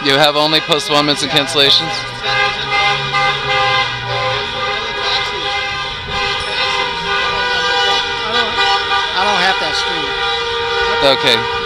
You have only postponements and cancellations? I don't have that stream. Okay.